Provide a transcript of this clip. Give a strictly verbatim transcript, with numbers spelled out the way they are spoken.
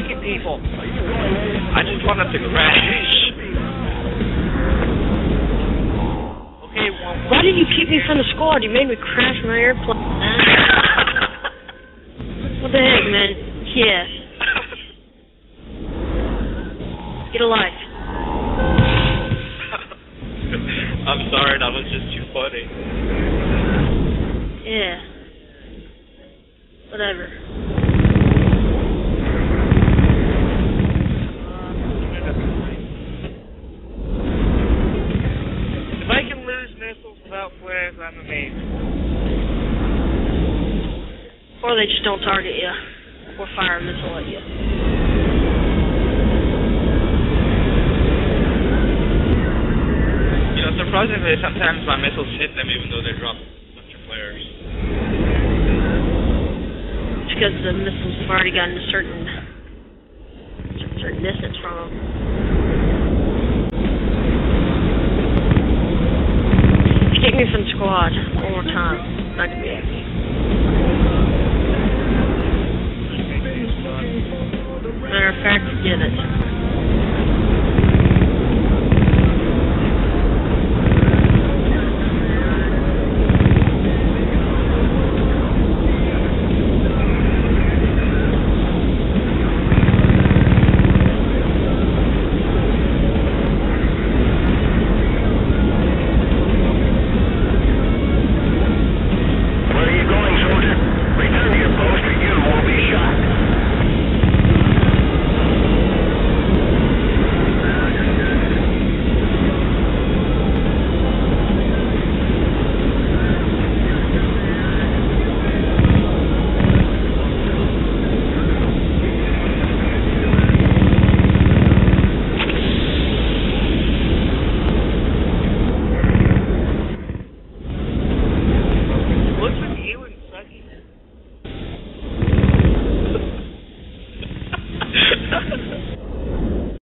kicking people? I just want us to crash. Okay, one, one. Why did you keep me from the squad? You made me crash my airplane. What the heck, man? Yeah. Get a life. I'm sorry, that was just too funny. Yeah. Whatever. If I can lose missiles without flares, I'm amazing. Or they just don't target you. Or fire a missile at you. You know, surprisingly, sometimes my missiles hit them even though they drop a bunch of flares. It's because the missiles have already gotten a certain, certain distance from them. Kick me from the squad one more time. Not gonna be happy. Matter of fact, forget it.